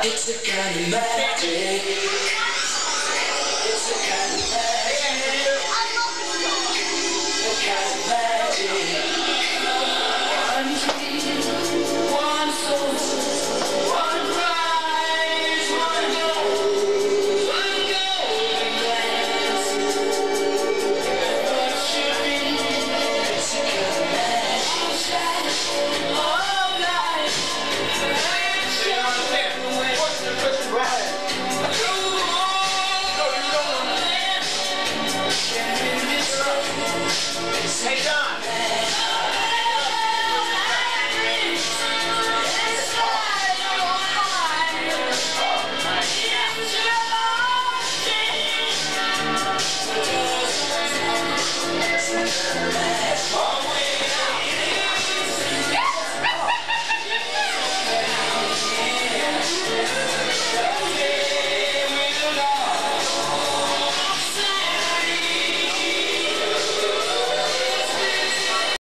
It's a kind of magic. It's a kind of magic. A kind of magic. One dream, one soul, one prize, one golden glance. What should be? It's a kind of magic. All night. Hey, John.